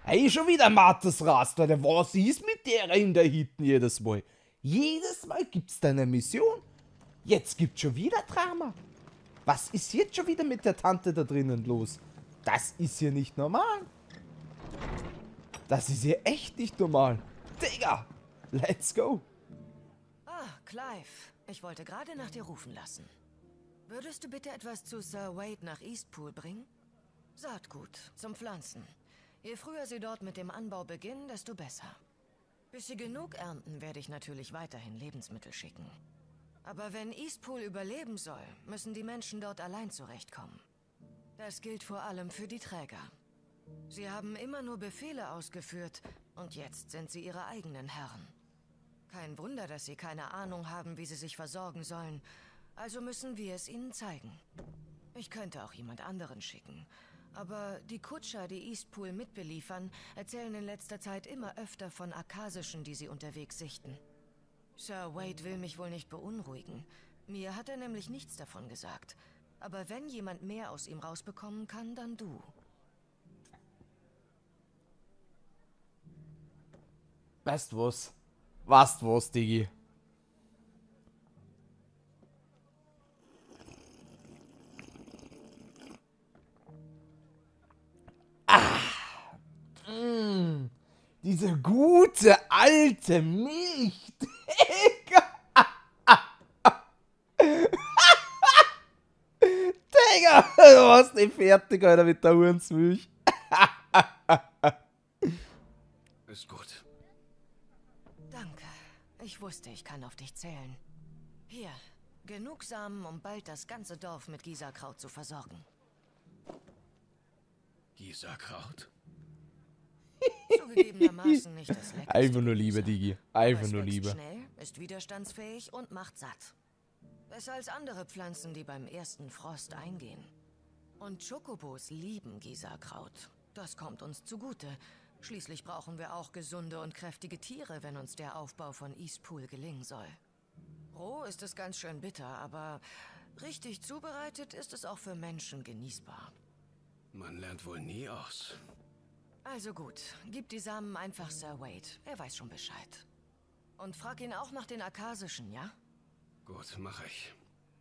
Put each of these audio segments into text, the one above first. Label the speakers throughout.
Speaker 1: Hey, schon wieder Marthas Rast, Alter. Was ist mit der in der Hitten jedes Mal? Jedes Mal gibt's da eine Mission. Jetzt gibt's schon wieder Drama. Was ist jetzt schon wieder mit der Tante da drinnen los? Das ist hier nicht normal. Das ist hier echt nicht normal. Digga, let's go.
Speaker 2: Ah, Clive. Ich wollte gerade nach dir rufen lassen. Würdest du bitte etwas zu Sir Wade nach Eastpool bringen? Saatgut zum Pflanzen. Je früher sie dort mit dem Anbau beginnen, desto besser. Bis sie genug ernten, werde ich natürlich weiterhin Lebensmittel schicken. Aber wenn Eastpool überleben soll, müssen die Menschen dort allein zurechtkommen. Das gilt vor allem für die Träger. Sie haben immer nur Befehle ausgeführt und jetzt sind sie ihre eigenen Herren. Kein Wunder, dass sie keine Ahnung haben, wie sie sich versorgen sollen. Also müssen wir es ihnen zeigen. Ich könnte auch jemand anderen schicken. Aber die Kutscher, die Eastpool mitbeliefern, erzählen in letzter Zeit immer öfter von Akasischen, die sie unterwegs sichten. Sir Wade will mich wohl nicht beunruhigen. Mir hat er nämlich nichts davon gesagt. Aber wenn jemand mehr aus ihm rausbekommen kann, dann du.
Speaker 1: Weißt du was? Weißt du was, Digi? Diese gute alte Milch, Digga. Digga, du warst nicht fertig, Alter, mit der Hurensmilch.
Speaker 3: Ist gut.
Speaker 2: Danke. Ich wusste, ich kann auf dich zählen. Hier, genug Samen, um bald das ganze Dorf mit Gisakraut zu versorgen.
Speaker 3: Gisakraut?
Speaker 2: Zugegebenermaßen nicht das Leckerste.
Speaker 1: Einfach nur Liebe, Digi. Einfach
Speaker 2: Es
Speaker 1: nur
Speaker 2: wächst
Speaker 1: Liebe.
Speaker 2: schnell, ist widerstandsfähig und macht satt. Besser als andere Pflanzen, die beim ersten Frost eingehen. Und Chocobos lieben Gisakraut. Das kommt uns zugute. Schließlich brauchen wir auch gesunde und kräftige Tiere, wenn uns der Aufbau von Eastpool gelingen soll. Roh ist es ganz schön bitter, aber richtig zubereitet ist es auch für Menschen genießbar.
Speaker 3: Man lernt wohl nie aus.
Speaker 2: Also gut, gib die Samen einfach Sir Wade. Er weiß schon Bescheid. Und frag ihn auch nach den Akasischen, ja?
Speaker 3: Gut, mach ich.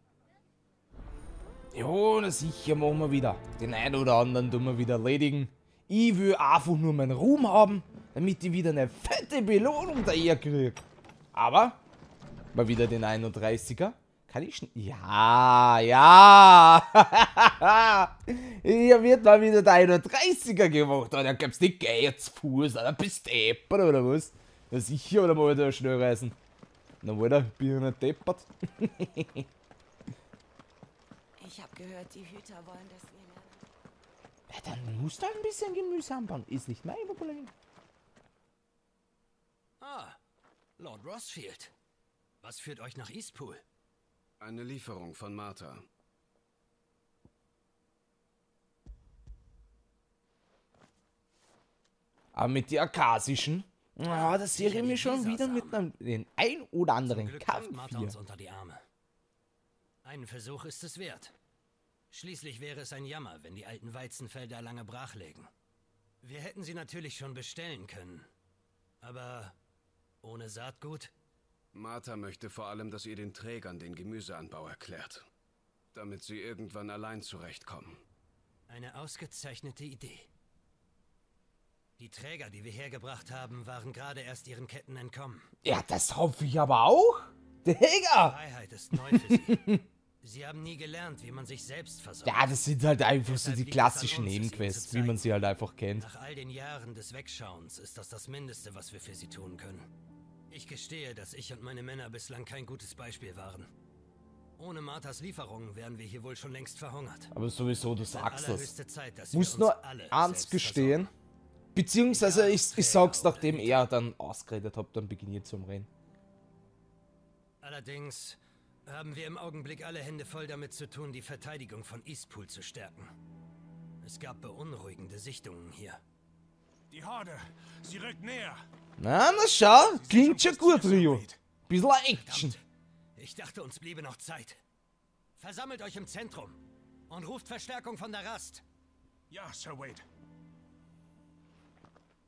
Speaker 1: Ja, na sicher machen wir wieder. Den einen oder anderen tun wir wieder erledigen. Ich will einfach nur meinen Ruhm haben, damit ich wieder eine fette Belohnung daher kriege. Aber, mal wieder den 31er. Kann ich schon... Ja, ja. Hier wird mal wieder der 31er gemacht. Da gibt's nicht gleich zu Fuß, oder bist deppert, oder was? Ja sicher, oder mal wieder schnell reisen. Na, Alter, bin ich nicht deppert.
Speaker 2: Ich habe gehört, die Hüter wollen, dass wir lernen.
Speaker 1: Ja, dann musst du ein bisschen Gemüse anbauen. Ist nicht mein Problem.
Speaker 4: Ah, Lord Rossfield. Was führt euch nach Eastpool?
Speaker 3: Eine Lieferung von Martha.
Speaker 1: Aber mit die Akasischen, das sehe ich mir schon wieder mit den ein oder
Speaker 4: Zum
Speaker 1: anderen
Speaker 4: Glück greift
Speaker 1: Kampf
Speaker 4: Martha
Speaker 1: hier.
Speaker 4: uns unter die Arme. Einen Versuch ist es wert. Schließlich wäre es ein Jammer, wenn die alten Weizenfelder lange brach lägen. Wir hätten sie natürlich schon bestellen können. Aber ohne Saatgut?
Speaker 3: Martha möchte vor allem, dass ihr den Trägern den Gemüseanbau erklärt. Damit sie irgendwann allein zurechtkommen.
Speaker 4: Eine ausgezeichnete Idee. Die Träger, die wir hergebracht haben, waren gerade erst ihren Ketten entkommen.
Speaker 1: Ja, das hoffe ich aber auch. Digga!
Speaker 4: Freiheit ist neu für sie. Sie haben nie gelernt, wie man sich selbst versorgt.
Speaker 1: Ja, das sind halt einfach so
Speaker 4: Deshalb
Speaker 1: die
Speaker 4: liegt es an
Speaker 1: klassischen
Speaker 4: uns, es ihnen
Speaker 1: Nebenquests,
Speaker 4: zu
Speaker 1: wie man
Speaker 4: zeigen.
Speaker 1: sie halt einfach kennt.
Speaker 4: Nach all den Jahren des Wegschauens ist das das Mindeste, was wir für sie tun können. Ich gestehe, dass ich und meine Männer bislang kein gutes Beispiel waren. Ohne Marthas Lieferungen wären wir hier wohl schon längst verhungert.
Speaker 1: Aber sowieso, du
Speaker 4: Es wird
Speaker 1: sagst das.
Speaker 4: allerhöchste Zeit, dass
Speaker 1: Muss
Speaker 4: wir
Speaker 1: nur
Speaker 4: uns alle
Speaker 1: eins
Speaker 4: selbst
Speaker 1: gestehen.
Speaker 4: versorgen.
Speaker 1: Beziehungsweise
Speaker 4: Ja,
Speaker 1: ich
Speaker 4: Träger
Speaker 1: sag's,
Speaker 4: oder
Speaker 1: nachdem
Speaker 4: Hüter.
Speaker 1: er dann ausgeredet hat, dann beginne ich zum Reden.
Speaker 4: Allerdings haben wir im Augenblick alle Hände voll damit zu tun, die Verteidigung von Eastpool zu stärken. Es gab beunruhigende Sichtungen hier.
Speaker 5: Die Horde, sie rückt näher.
Speaker 1: Na schau, klingt schon gut,
Speaker 5: Sir
Speaker 1: Rio.
Speaker 5: Wade.
Speaker 1: Bisschen Action.
Speaker 4: Verdammt, ich dachte, uns bliebe noch Zeit. Versammelt euch im Zentrum und ruft Verstärkung von der Rast.
Speaker 5: Ja, Sir Wade.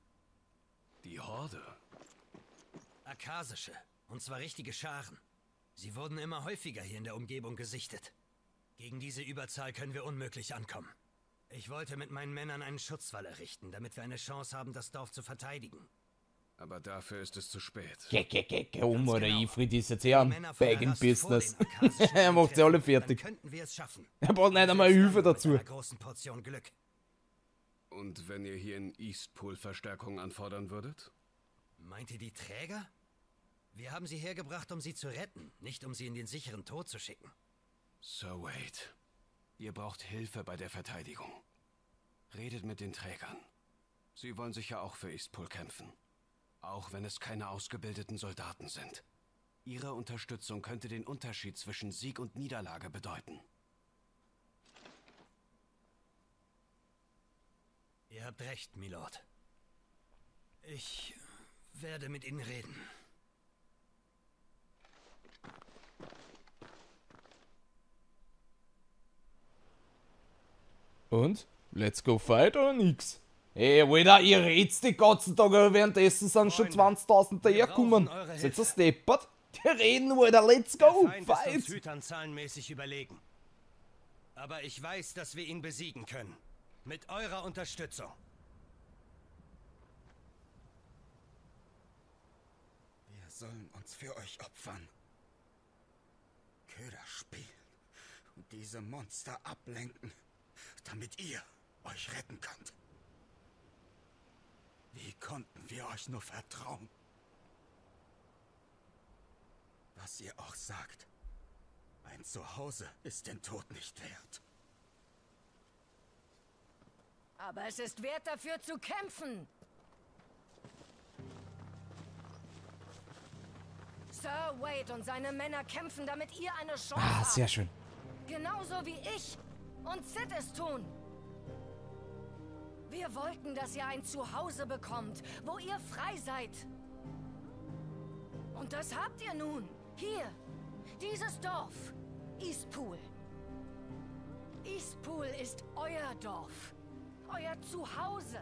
Speaker 3: Horde?
Speaker 4: Akasische. Und zwar richtige Scharen. Sie wurden immer häufiger hier in der Umgebung gesichtet. Gegen diese Überzahl können wir unmöglich ankommen. Ich wollte mit meinen Männern einen Schutzwall errichten, damit wir eine Chance haben, das Dorf zu verteidigen.
Speaker 3: Aber dafür ist es zu spät.
Speaker 1: Oder
Speaker 4: genau.
Speaker 1: Ifrit ist jetzt eher
Speaker 4: Die
Speaker 1: ein
Speaker 4: Männer von der
Speaker 1: Bag in
Speaker 4: Rast vor
Speaker 1: Business.
Speaker 4: den Akasischen
Speaker 1: Er macht sie alle
Speaker 4: eintreffen,
Speaker 1: fertig.
Speaker 4: Dann könnten wir es schaffen.
Speaker 1: Er braucht nicht einmal
Speaker 4: Selbst
Speaker 1: Hilfe
Speaker 4: dann mit
Speaker 1: dazu.
Speaker 4: einer großen Portion Glück.
Speaker 3: Und wenn ihr hier in Eastpool Verstärkung anfordern würdet?
Speaker 4: Meint ihr die Träger? Wir haben sie hergebracht, um sie zu retten, nicht um sie in den sicheren Tod zu schicken.
Speaker 3: Sir Wade, ihr braucht Hilfe bei der Verteidigung. Redet mit den Trägern. Sie wollen sicher auch für Eastpool kämpfen. Auch wenn es keine ausgebildeten Soldaten sind. Ihre Unterstützung könnte den Unterschied zwischen Sieg und Niederlage bedeuten.
Speaker 4: Ihr habt recht, Milord. Ich werde mit ihnen reden.
Speaker 1: Und? Let's go fight oder nix? Ey, Alter, ihr redst die ganzen Tage, währenddessen sind schon
Speaker 4: Freunde,
Speaker 1: 20.000
Speaker 4: wir
Speaker 1: dahergekommen.
Speaker 4: brauchen eure
Speaker 1: Seid ihr
Speaker 4: Hilfe.
Speaker 1: steppert? Die reden, Alter, let's go,
Speaker 4: Der Feind ist uns
Speaker 1: fight!
Speaker 4: Hütern zahlenmäßig überlegen. Aber ich weiß, dass wir ihn besiegen können. Mit eurer Unterstützung.
Speaker 6: Wir sollen uns für euch opfern. Köder spielen und diese Monster ablenken, damit ihr euch retten könnt. Wie konnten wir euch nur vertrauen? Was ihr auch sagt, ein Zuhause ist den Tod nicht wert.
Speaker 2: Aber es ist wert, dafür zu kämpfen. Sir Wade und seine Männer kämpfen, damit ihr eine Chance
Speaker 1: Ah,
Speaker 2: habt.
Speaker 1: sehr schön.
Speaker 2: Genauso wie ich und Sid es tun. Wir wollten, dass ihr ein Zuhause bekommt, wo ihr frei seid. Und das habt ihr nun. Hier. Dieses Dorf. Eastpool. Eastpool ist euer Dorf. Euer Zuhause.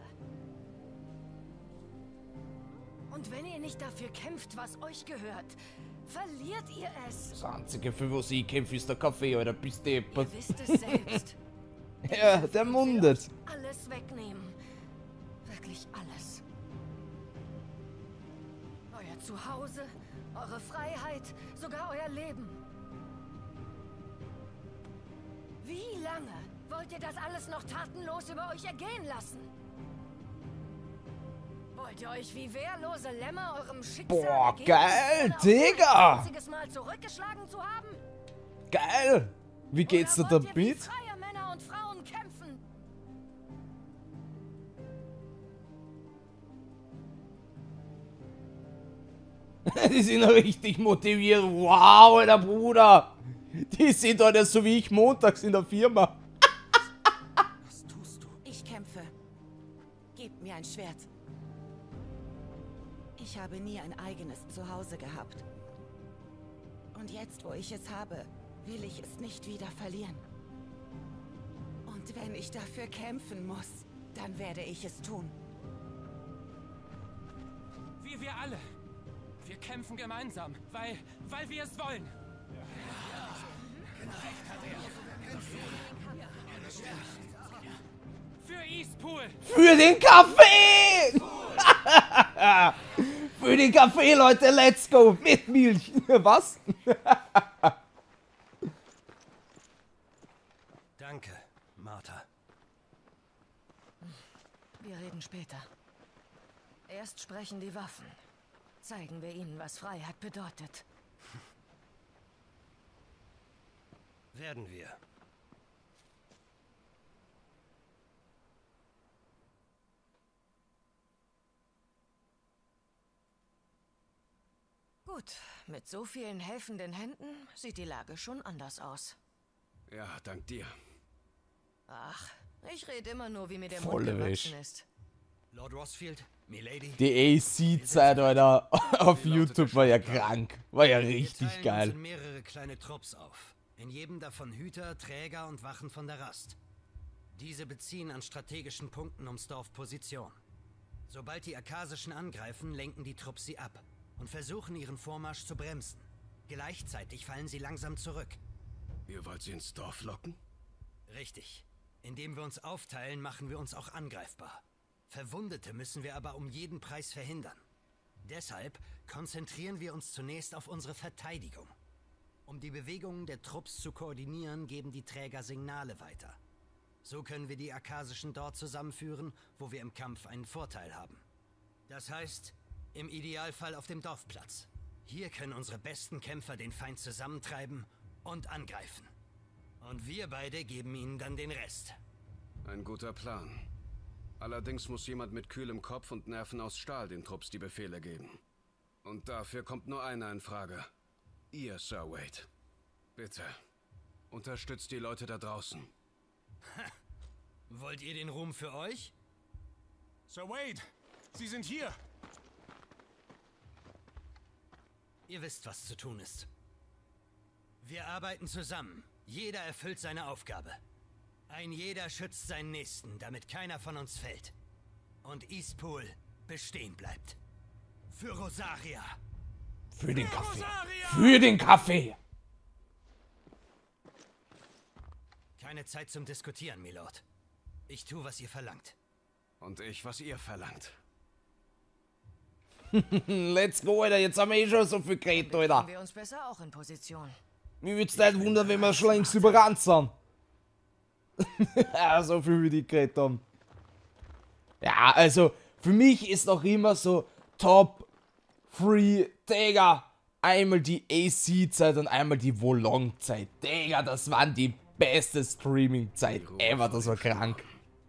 Speaker 2: Und wenn ihr nicht dafür kämpft, was euch gehört, verliert ihr es.
Speaker 1: Das einzige, für was ich kämpfe, ist der Kaffee, Alter, bist deppert.
Speaker 2: Ihr wisst es selbst.
Speaker 1: Ja, der mundet.
Speaker 2: Alles wegnehmen. Wirklich alles. Euer Zuhause, eure Freiheit, sogar euer Leben. Wie lange wollt ihr das alles noch tatenlos über euch ergehen lassen? Wollt ihr euch wie wehrlose Lämmer eurem Schicksal
Speaker 1: Boah,
Speaker 2: ergeben,
Speaker 1: geil,
Speaker 2: ohne auch nur
Speaker 1: Digga!
Speaker 2: ein einziges Mal zurückgeschlagen zu haben?
Speaker 1: Geil! Wie geht's dir
Speaker 2: Oder wollt ihr wie
Speaker 1: damit?
Speaker 2: freie Männer und Frauen kämpfen?
Speaker 1: Die sind richtig motiviert. Wow, Alter, Bruder! Die sind heute so wie ich montags in der Firma.
Speaker 6: Was tust du?
Speaker 7: Ich kämpfe. Gebt mir ein Schwert. Ich habe nie ein eigenes Zuhause gehabt. Und jetzt, wo ich es habe, will ich es nicht wieder verlieren. Und wenn ich dafür kämpfen muss, dann werde ich es tun.
Speaker 5: Wie wir alle. Wir kämpfen gemeinsam, weil wir es wollen. Für Eastpool.
Speaker 1: Für den Kaffee! Für den Kaffee, Leute, let's go! Mit Milch! Was?
Speaker 4: Danke, Martha.
Speaker 2: Wir reden später. Erst sprechen die Waffen. Zeigen wir ihnen, was Freiheit bedeutet.
Speaker 4: Werden wir.
Speaker 2: Gut, mit so vielen helfenden Händen sieht die Lage schon anders aus.
Speaker 3: Ja, dank dir.
Speaker 2: Ach, ich rede immer nur, wie mir der
Speaker 1: Volle
Speaker 2: Mund
Speaker 1: Wäsch.
Speaker 2: gewachsen ist.
Speaker 4: Lord Rossfield, Milady.
Speaker 1: Die AC-Zeit, Alter, auf
Speaker 3: Wie lautet
Speaker 1: YouTube
Speaker 3: der
Speaker 1: war ja
Speaker 3: Schlachtplan?
Speaker 1: krank. War ja
Speaker 4: Wir
Speaker 1: richtig
Speaker 4: teilen
Speaker 1: geil.
Speaker 4: uns in mehrere kleine Trupps auf. In jedem davon Hüter, Träger und Wachen von der Rast. Diese beziehen an strategischen Punkten ums Dorf Position. Sobald die Akasischen angreifen, lenken die Trupps sie ab und versuchen ihren Vormarsch zu bremsen. Gleichzeitig fallen sie langsam zurück.
Speaker 3: Ihr wollt sie ins Dorf locken?
Speaker 4: Richtig. Indem wir uns aufteilen, machen wir uns auch angreifbar. Verwundete müssen wir aber um jeden Preis verhindern. Deshalb konzentrieren wir uns zunächst auf unsere Verteidigung. Um die Bewegungen der Trupps zu koordinieren, geben die Träger Signale weiter. So können wir die Akasischen dort zusammenführen, wo wir im Kampf einen Vorteil haben. Das heißt, im Idealfall auf dem Dorfplatz. Hier können unsere besten Kämpfer den Feind zusammentreiben und angreifen. Und wir beide geben ihnen dann den Rest.
Speaker 3: Ein guter Plan. Allerdings muss jemand mit kühlem Kopf und Nerven aus Stahl den Trupps die Befehle geben. Und dafür kommt nur einer in Frage. Ihr, Sir Wade. Bitte, unterstützt die Leute da draußen.
Speaker 4: Wollt ihr den Ruhm für euch?
Speaker 5: Sir Wade, Sie sind hier.
Speaker 4: Ihr wisst, was zu tun ist. Wir arbeiten zusammen. Jeder erfüllt seine Aufgabe. Ein jeder schützt seinen Nächsten, damit keiner von uns fällt. Und Eastpool bestehen bleibt. Für Rosaria.
Speaker 1: Für den Kaffee. Für den Kaffee.
Speaker 4: Keine Zeit zum Diskutieren, Milord. Ich tue, was ihr verlangt.
Speaker 3: Und ich, was ihr verlangt.
Speaker 1: Let's go, Alter. Jetzt haben wir eh schon so viel geredet, Alter.
Speaker 2: Wir uns besser auch in Position.
Speaker 1: Mir würde es nicht wundern, wenn wir schon längst überrannt sind. Ja, so viel wie die geredet haben. Ja, also, für mich ist noch immer so Top 3, Digga. Einmal die AC-Zeit und einmal die Volong-Zeit. Digga, das waren die beste Streaming-Zeit ever. Das war krank.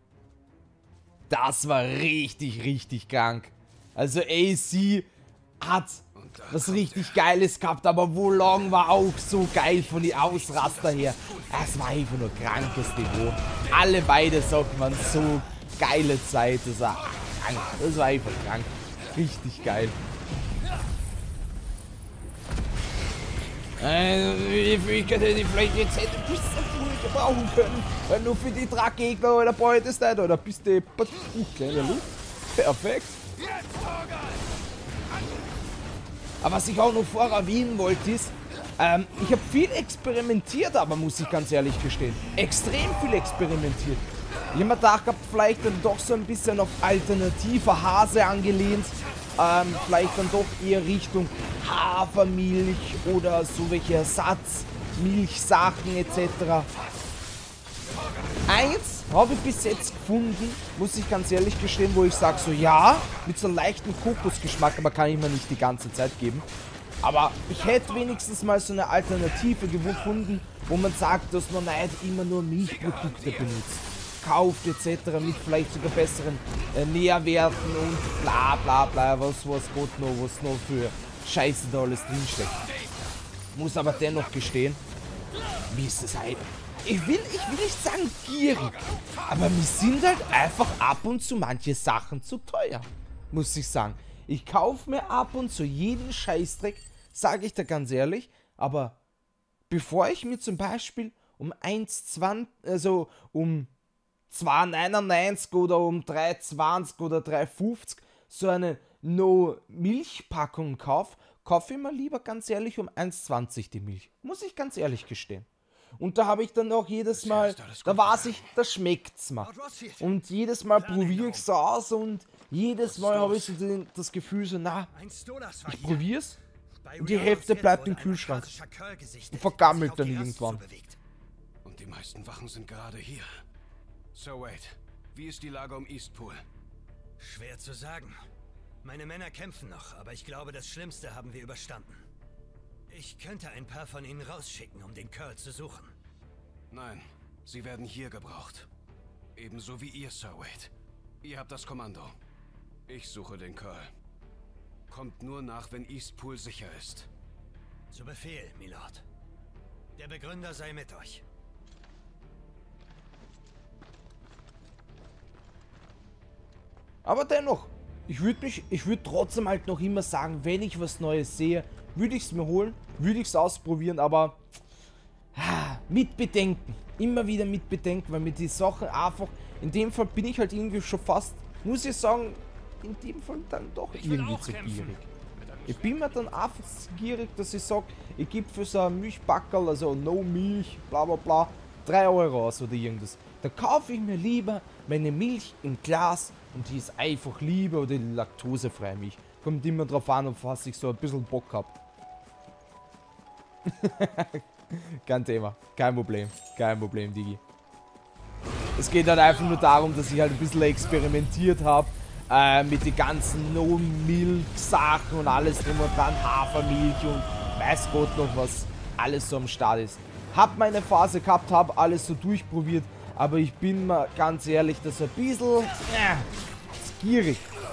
Speaker 1: Das war richtig, richtig krank. Also AC hat was richtig Geiles gehabt, aber Volong war auch so geil von den Ausraster her. Es war einfach nur krankes Niveau. Alle beide sagt man, so geile Zeit. Das war krank. Das war einfach krank. Richtig geil. Die Fähigkeit hätte ich vielleicht jetzt ein bisschen früh gebrauchen können. Weil nur für die Draggegner oder brauche ich das nicht. Oder bist du kleine Luft? Perfekt. Aber was ich auch noch vorher erwähnen wollte ist, ich habe viel experimentiert, aber muss ich ganz ehrlich gestehen. Extrem viel experimentiert. Ich habe mir gedacht, vielleicht dann doch so ein bisschen auf alternativer Hase angelehnt. Vielleicht dann doch eher Richtung Hafermilch oder so welche Ersatzmilchsachen etc. Eins habe ich bis jetzt gefunden, muss ich ganz ehrlich gestehen, wo ich sage so, ja, mit so einem leichten Kokosgeschmack, aber kann ich mir nicht die ganze Zeit geben. Aber ich hätte wenigstens mal so eine Alternative gefunden, wo man sagt, dass man nicht immer nur Milchprodukte benutzt. Kauft etc. mit vielleicht sogar besseren Nährwerten und bla bla bla, was Gott noch, was noch für Scheiße da alles drinsteckt. Muss aber dennoch gestehen, wie ist das halt? Ich will nicht sagen gierig, aber mir sind halt einfach ab und zu manche Sachen zu teuer, muss ich sagen. Ich kaufe mir ab und zu jeden Scheißdreck, sage ich da ganz ehrlich, aber bevor ich mir zum Beispiel um 1,20, also um 2,99 oder um 3,20 oder 3,50 so eine No-Milch-Packung kaufe ich mir lieber ganz ehrlich um 1,20 die Milch, muss ich ganz ehrlich gestehen. Und da habe ich dann auch jedes Mal, da weiß ich, das schmeckt's mir. Und jedes Mal probiere ich es aus und jedes Mal habe ich so das Gefühl so, na, ich probier's und die Hälfte bleibt im Kühlschrank und vergammelt dann irgendwann.
Speaker 3: Und die meisten Wachen sind gerade hier. Sir Wade, wie ist die Lage um Eastpool?
Speaker 4: Schwer zu sagen. Meine Männer kämpfen noch, aber ich glaube, das Schlimmste haben wir überstanden. Ich könnte ein paar von ihnen rausschicken, um den Curl zu suchen.
Speaker 3: Nein, sie werden hier gebraucht. Ebenso wie ihr, Sir Wade. Ihr habt das Kommando. Ich suche den Curl. Kommt nur nach, wenn Eastpool sicher ist.
Speaker 4: Zu Befehl, Milord. Der Begründer sei mit euch.
Speaker 1: Aber dennoch, ich würde trotzdem halt noch immer sagen, wenn ich was Neues sehe, würde ich es mir holen, würde ich es ausprobieren, aber mit Bedenken. Immer wieder mit Bedenken, weil mir die Sachen einfach, in dem Fall bin ich halt irgendwie schon fast, muss ich sagen, in dem Fall dann doch irgendwie zu gierig. Ich bin mir dann einfach zu gierig, dass ich sage, ich gebe für so ein Milchbackerl, also no Milch, bla bla bla, 3 Euro aus oder irgendwas. Da kaufe ich mir lieber meine Milch im Glas und die ist einfach lieber oder die laktosefreie Milch. Kommt immer drauf an, auf was ich so ein bisschen Bock habe. Kein Thema, kein Problem, Digi. Es geht halt einfach nur darum, dass ich halt ein bisschen experimentiert habe mit den ganzen No-Milk-Sachen und alles drum und dran, Hafermilch und weiß Gott noch was alles so am Start ist. Hab meine Phase gehabt, hab alles so durchprobiert, aber ich bin mal ganz ehrlich, das ist ein bisschen gierig.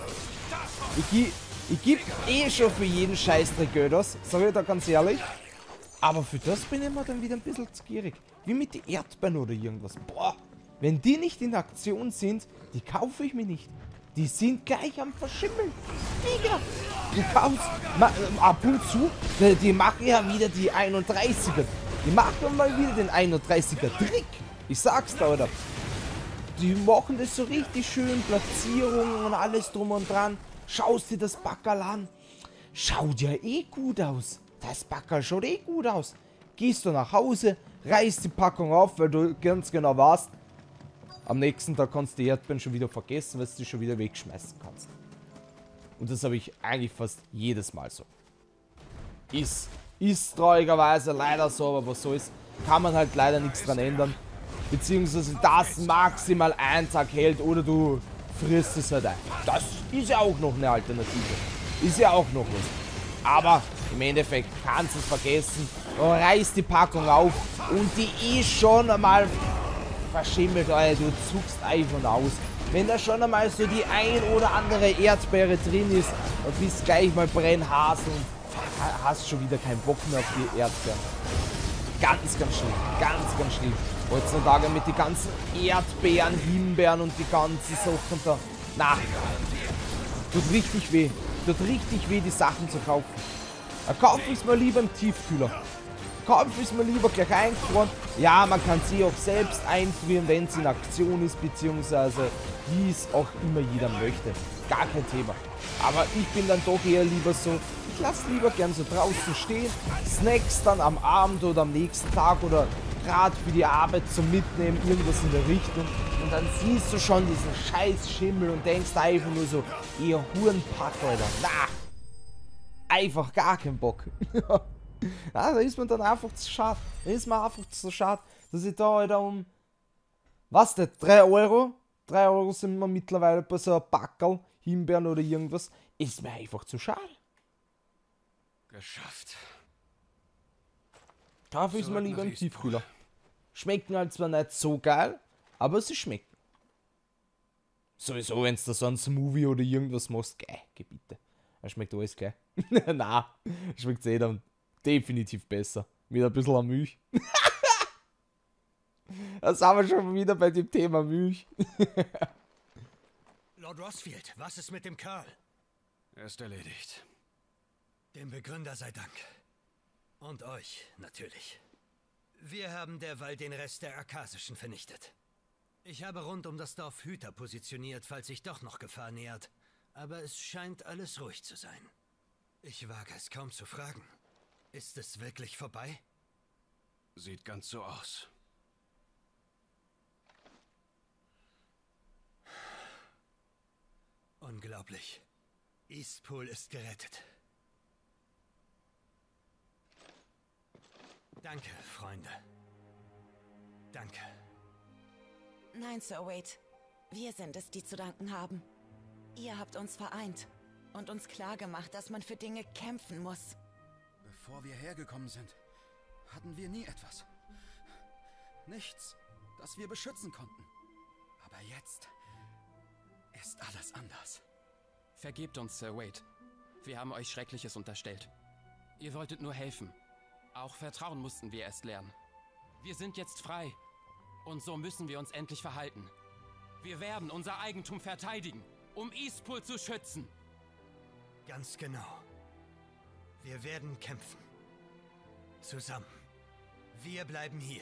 Speaker 1: Ich gebe eh schon für jeden Scheißdreck Geld aus, sag ich da ganz ehrlich. Aber für das bin ich mir dann wieder ein bisschen zu gierig. Wie mit den Erdbeeren oder irgendwas. Boah, wenn die nicht in Aktion sind, die kaufe ich mir nicht. Die sind gleich am Verschimmeln. Digga, du kaufst ab und zu, die machen ja wieder die 31er. Die machen mal wieder den 31er Trick. Ich sag's da, oder? Die machen das so richtig schön, Platzierungen und alles drum und dran. Schaust dir das Backerl an. Schaut ja eh gut aus. Das Backerl schaut eh gut aus. Gehst du nach Hause, reißt die Packung auf, weil du ganz genau weißt, am nächsten Tag kannst du die Erdbeeren schon wieder vergessen, weil du die schon wieder wegschmeißen kannst. Und das habe ich eigentlich fast jedes Mal so. Ist traurigerweise leider so, aber was so ist, kann man halt leider nichts dran ändern. Beziehungsweise das maximal einen Tag hält oder du frisst es halt ein. Das ist ja auch noch eine Alternative. Ist ja auch noch was. Aber im Endeffekt kannst du es vergessen. Reißt die Packung auf und die ist schon einmal verschimmelt, Alter. Du zuckst einfach aus. Wenn da schon einmal so die ein oder andere Erdbeere drin ist, dann bist du gleich mal brennhas und hast schon wieder keinen Bock mehr auf die Erdbeeren. Ganz schlimm. Ganz schlimm. Heutzutage mit den ganzen Erdbeeren, Himbeeren und die ganzen Sachen da. Na, tut richtig weh. Tut richtig weh, die Sachen zu kaufen. Da kaufe ich es mir lieber im Tiefkühler. Kaufe ich es mir lieber gleich eingefroren. Ja, man kann sie auch selbst einfrieren, wenn es in Aktion ist, beziehungsweise wie es auch immer jeder möchte. Gar kein Thema. Aber ich bin dann doch eher lieber so, ich lasse lieber gern so draußen stehen, Snacks dann am Abend oder am nächsten Tag oder gerade für die Arbeit zum Mitnehmen, irgendwas in der Richtung. Und dann siehst du schon diesen scheiß Schimmel und denkst einfach nur so, ihr Hurenpack, Alter. Na, einfach gar keinen Bock. Ja, da ist man dann einfach zu schade. Da ist man einfach zu schade, dass ich da, Alter, um, was denn, 3 Euro? 3 Euro sind wir mittlerweile bei so einem Backerl, Himbeeren oder irgendwas. Ist mir einfach zu schade.
Speaker 3: Geschafft.
Speaker 1: Dafür ist man lieber im Tiefkühler. Schmecken halt zwar nicht so geil, aber sie schmecken. Sowieso, wenn du da so ein Smoothie oder irgendwas machst, geh bitte. Er schmeckt alles geil. Na, schmeckt eh dann definitiv besser. Mit ein bisschen an Milch. Da sind wir schon wieder bei dem Thema Milch.
Speaker 4: Lord Rosfield, was ist mit dem Kerl?
Speaker 3: Er ist erledigt.
Speaker 4: Dem Begründer sei Dank. Und euch, natürlich. Wir haben derweil den Rest der Arkasischen vernichtet. Ich habe rund um das Dorf Hüter positioniert, falls sich doch noch Gefahr nähert. Aber es scheint alles ruhig zu sein. Ich wage es kaum zu fragen. Ist es wirklich vorbei?
Speaker 3: Sieht ganz so aus.
Speaker 4: Unglaublich. Eastpool ist gerettet. Danke, Freunde. Danke.
Speaker 7: Nein, Sir Wade. Wir sind es, die zu danken haben. Ihr habt uns vereint und uns klargemacht, dass man für Dinge kämpfen muss.
Speaker 6: Bevor wir hergekommen sind, hatten wir nie etwas. Nichts, das wir beschützen konnten. Aber jetzt ist alles anders.
Speaker 5: Vergebt uns, Sir Wade. Wir haben euch Schreckliches unterstellt. Ihr wolltet nur helfen. Auch Vertrauen mussten wir erst lernen. Wir sind jetzt frei. Und so müssen wir uns endlich verhalten. Wir werden unser Eigentum verteidigen, um Eastpool zu schützen.
Speaker 4: Ganz genau. Wir werden kämpfen. Zusammen. Wir bleiben hier.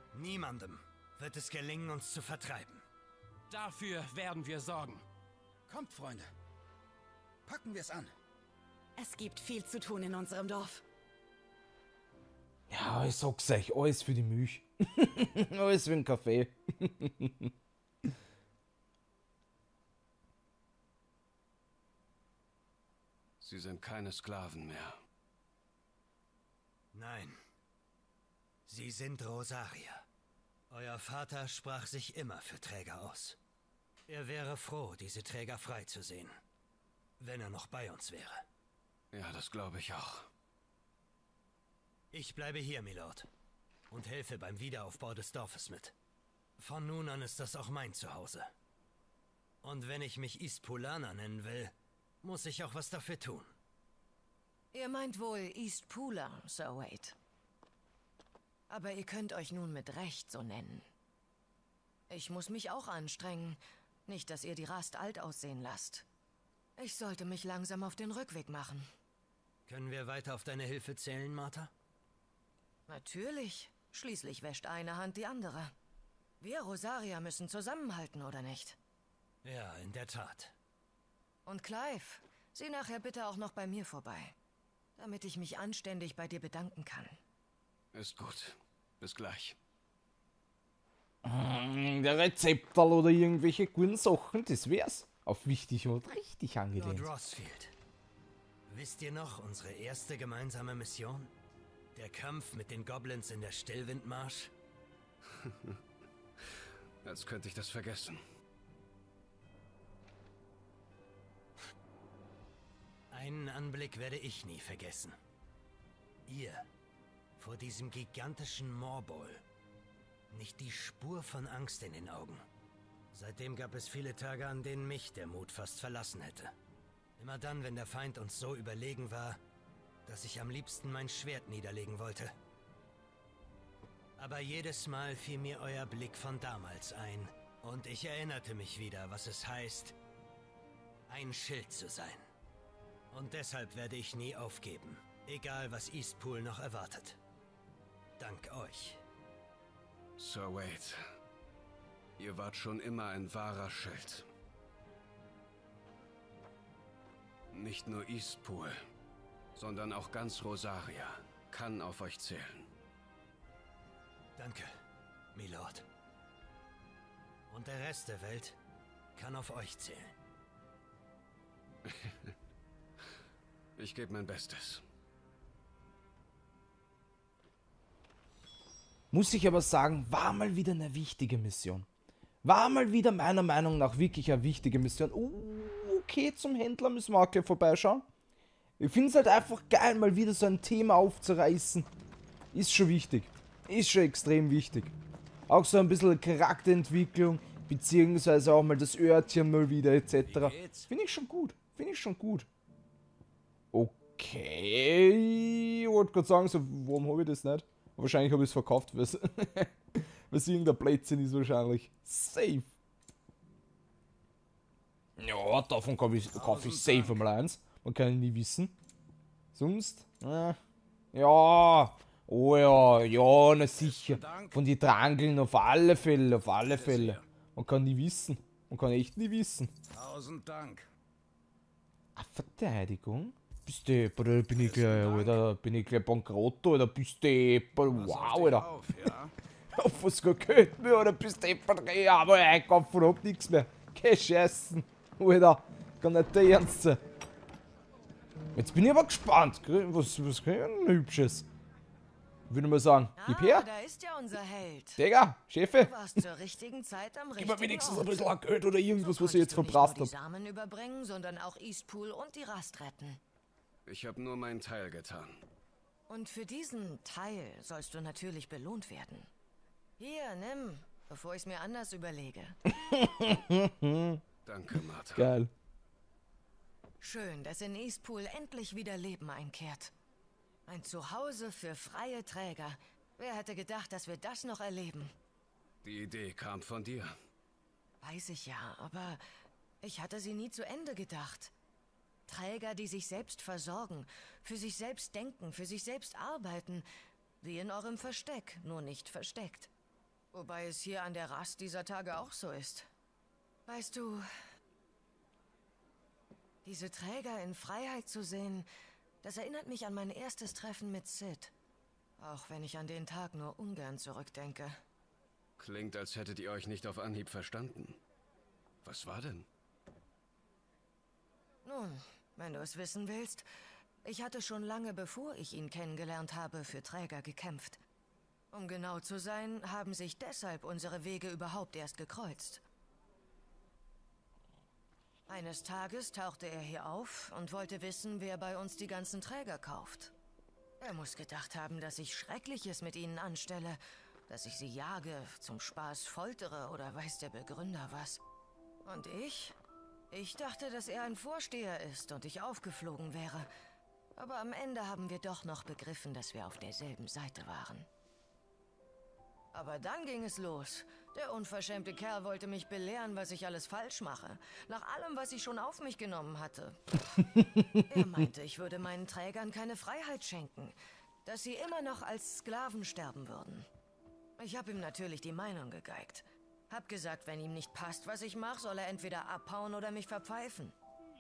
Speaker 4: Niemandem wird es gelingen, uns zu vertreiben.
Speaker 5: Dafür werden wir sorgen.
Speaker 6: Kommt, Freunde. Packen wir es an.
Speaker 7: Es gibt viel zu tun in unserem Dorf.
Speaker 1: Ja, ich sag's euch, alles für die Milch. Alles für den Kaffee.
Speaker 3: Sie sind keine Sklaven mehr.
Speaker 4: Nein. Sie sind Rosarier. Euer Vater sprach sich immer für Träger aus. Er wäre froh, diese Träger freizusehen. Wenn er noch bei uns wäre.
Speaker 3: Ja, das glaube ich auch.
Speaker 4: Ich bleibe hier, Milord. Und helfe beim Wiederaufbau des Dorfes mit. Von nun an ist das auch mein Zuhause. Und wenn ich mich Eastpoolaner nennen will, muss ich auch was dafür tun.
Speaker 2: Ihr meint wohl Eastpooler, Sir Wade. Aber ihr könnt euch nun mit Recht so nennen. Ich muss mich auch anstrengen. Nicht, dass ihr die Rast alt aussehen lasst. Ich sollte mich langsam auf den Rückweg machen.
Speaker 4: Können wir weiter auf deine Hilfe zählen, Martha?
Speaker 2: Natürlich. Schließlich wäscht eine Hand die andere. Wir Rosarier müssen zusammenhalten, oder nicht?
Speaker 4: Ja, in der Tat.
Speaker 2: Und Clive, sieh nachher bitte auch noch bei mir vorbei. Damit ich mich anständig bei dir bedanken kann.
Speaker 3: Ist gut. Bis gleich.
Speaker 1: Der Rezeptal oder irgendwelche guten Sachen, das wär's. Auf wichtig und richtig
Speaker 4: Lord
Speaker 1: angelehnt.
Speaker 4: Rossfield, wisst ihr noch unsere erste gemeinsame Mission? Der Kampf mit den Goblins in der Stillwindmarsch?
Speaker 3: Als könnte ich das vergessen.
Speaker 4: Einen Anblick werde ich nie vergessen. Ihr, vor diesem gigantischen Morbol. Nicht die Spur von Angst in den Augen. Seitdem gab es viele Tage, an denen mich der Mut fast verlassen hätte. Immer dann, wenn der Feind uns so überlegen war, dass ich am liebsten mein Schwert niederlegen wollte. Aber jedes Mal fiel mir euer Blick von damals ein und ich erinnerte mich wieder, was es heißt, ein Schild zu sein. Und deshalb werde ich nie aufgeben, egal was Eastpool noch erwartet. Dank euch.
Speaker 3: Sir Wade, ihr wart schon immer ein wahrer Schild. Nicht nur Eastpool, sondern auch ganz Rosaria kann auf euch zählen.
Speaker 4: Danke, Milord. Und der Rest der Welt kann auf euch zählen.
Speaker 3: Ich gebe mein Bestes.
Speaker 1: Muss ich aber sagen, war mal wieder eine wichtige Mission. War mal wieder meiner Meinung nach wirklich eine wichtige Mission. Okay, zum Händler müssen wir auch gleich vorbeischauen. Ich finde es halt einfach geil, mal wieder so ein Thema aufzureißen. Ist schon wichtig. Ist schon extrem wichtig. Auch so ein bisschen Charakterentwicklung, beziehungsweise auch mal das Örtchen mal wieder, etc. Finde ich schon gut. Finde ich schon gut. Okay. Ich wollte gerade sagen, so, warum habe ich das nicht? Wahrscheinlich habe ich es verkauft, weil es irgendein Plätzchen ist wahrscheinlich. Safe. Ja, davon kaufe ich safe einmal eins. Man kann ja nie wissen. Sonst? Ja. Oh ja, ja, na sicher. Von die Trangeln auf alle Fälle, auf alle Fälle. Man kann nie wissen. Man kann echt nie wissen.
Speaker 6: 1000 Dank.
Speaker 1: Ah, Verteidigung? Bist du Eppel, oder bin ich gleich, Alter? Bin ich gleich bankrott, oder bist du Eppel? Wow, Alter.
Speaker 6: Auf, ja?
Speaker 1: Auf was gar Geld mehr, oder bist du Eppel? Ja, aber einkaufen hab nix mehr. Geh scheißen, Alter. Kann nicht der Ernst sein. Jetzt bin ich aber gespannt. Was krieg ich denn Hübsches? Würde mal sagen, gib her.
Speaker 2: Da ist ja unser Held.
Speaker 1: Digga, Chefe.
Speaker 2: Du warst zur richtigen Zeit am richtigen
Speaker 1: Gib mir wenigstens
Speaker 2: Ort.
Speaker 1: ein bisschen Geld oder irgendwas,
Speaker 2: So
Speaker 1: was ich jetzt
Speaker 2: konntest du
Speaker 1: verprasst
Speaker 2: nicht nur
Speaker 1: hab.
Speaker 2: die Samen überbringen, sondern auch Eastpool und die Rast retten.
Speaker 3: Ich habe nur meinen Teil getan.
Speaker 2: Und für diesen Teil sollst du natürlich belohnt werden. Hier, nimm, bevor ich es mir anders überlege.
Speaker 3: Danke, Martha.
Speaker 1: Geil.
Speaker 2: Schön, dass in Eastpool endlich wieder Leben einkehrt. Ein Zuhause für freie Träger. Wer hätte gedacht, dass wir das noch erleben?
Speaker 3: Die Idee kam von dir.
Speaker 2: Weiß ich ja, aber ich hatte sie nie zu Ende gedacht. Träger, die sich selbst versorgen, für sich selbst denken, für sich selbst arbeiten. Wie in eurem Versteck, nur nicht versteckt. Wobei es hier an der Rast dieser Tage auch so ist. Weißt du, Diese Träger in Freiheit zu sehen, das erinnert mich an mein erstes Treffen mit Sid. Auch wenn ich an den Tag nur ungern zurückdenke.
Speaker 3: Klingt, als hättet ihr euch nicht auf Anhieb verstanden. Was war denn?
Speaker 2: Nun, wenn du es wissen willst, ich hatte schon lange bevor ich ihn kennengelernt habe, für Träger gekämpft. Um genau zu sein, haben sich deshalb unsere Wege überhaupt erst gekreuzt. Eines Tages tauchte er hier auf und wollte wissen, wer bei uns die ganzen Träger kauft. Er muss gedacht haben, dass ich Schreckliches mit ihnen anstelle, dass ich sie jage, zum Spaß foltere oder weiß der Begründer was. Und ich? Ich dachte, dass er ein Vorsteher ist und ich aufgeflogen wäre. Aber am Ende haben wir doch noch begriffen, dass wir auf derselben Seite waren. Aber dann ging es los. Der unverschämte Kerl wollte mich belehren, was ich alles falsch mache. Nach allem, was ich schon auf mich genommen hatte. Er meinte, ich würde meinen Trägern keine Freiheit schenken. Dass sie immer noch als Sklaven sterben würden. Ich habe ihm natürlich die Meinung gegeigt. Hab gesagt, wenn ihm nicht passt, was ich mache, soll er entweder abhauen oder mich verpfeifen.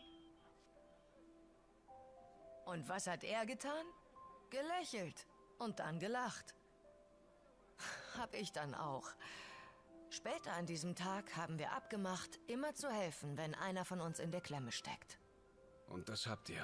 Speaker 2: Und was hat er getan? Gelächelt und dann gelacht. Hab ich dann auch. Später an diesem Tag haben wir abgemacht, immer zu helfen, wenn einer von uns in der Klemme steckt.
Speaker 3: Und das habt ihr.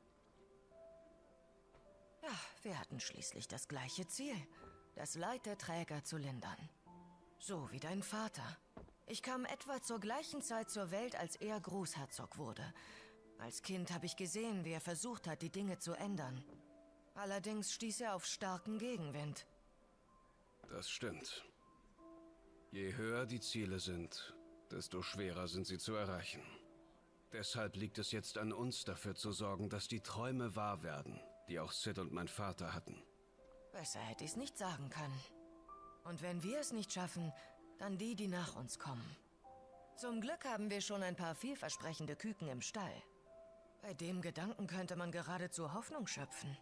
Speaker 2: Ja, wir hatten schließlich das gleiche Ziel. Das Leid der Träger zu lindern. So wie dein Vater. Ich kam etwa zur gleichen Zeit zur Welt, als er Großherzog wurde. Als Kind habe ich gesehen, wie er versucht hat, die Dinge zu ändern. Allerdings stieß er auf starken Gegenwind.
Speaker 3: Das stimmt. Je höher die Ziele sind, desto schwerer sind sie zu erreichen. Deshalb liegt es jetzt an uns, dafür zu sorgen, dass die Träume wahr werden, die auch Sid und mein Vater hatten.
Speaker 2: Besser hätte ich es nicht sagen können. Und wenn wir es nicht schaffen, dann die, die nach uns kommen. Zum Glück haben wir schon ein paar vielversprechende Küken im Stall. Bei dem Gedanken könnte man geradezu Hoffnung schöpfen.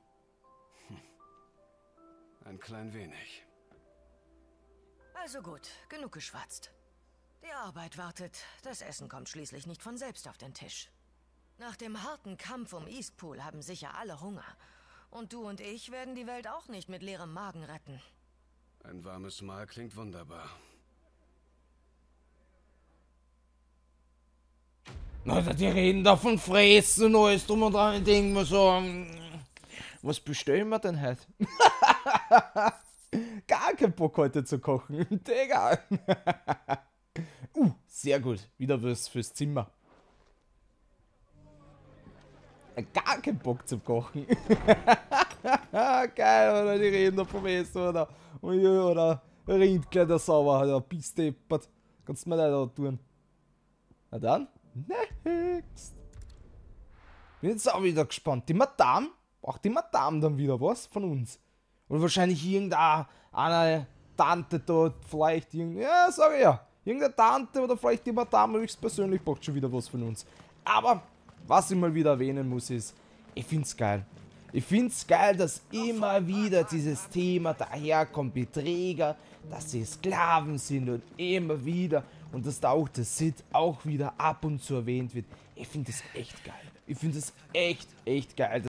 Speaker 3: Ein klein wenig.
Speaker 2: Also gut, genug geschwatzt. Die Arbeit wartet, das Essen kommt schließlich nicht von selbst auf den Tisch. Nach dem harten Kampf um Eastpool haben sicher alle Hunger. Und du und ich werden die Welt auch nicht mit leerem Magen retten.
Speaker 3: Ein warmes Mahl klingt wunderbar.
Speaker 1: Na, die reden da von Fressen und alles drum und dran. Ich denke mir so, was bestellen wir denn heute? Gar keinen Bock heute zu kochen. Digga. Sehr gut. Wieder was fürs Zimmer. Gar keinen Bock zum Kochen. Geil, oder? Die reden da vom Essen, oder? Oder Rindkleider sauber, oder? Bisteppert. Kannst du mir leider tun. Na dann, next. Bin jetzt auch wieder gespannt. Die Madame? Braucht die Madame dann wieder was von uns? Oder wahrscheinlich irgendeine Tante dort, vielleicht ja, sag ich ja. Irgendeine Tante oder vielleicht die Madame höchstpersönlich braucht schon wieder was von uns. Aber, was ich mal wieder erwähnen muss, ist, ich find's geil. Ich find's geil, dass immer wieder dieses Thema daherkommt, die Träger, dass sie Sklaven sind und immer wieder. Und dass da auch der Sid auch wieder ab und zu erwähnt wird. Ich finde das echt geil. Ich finde das echt geil.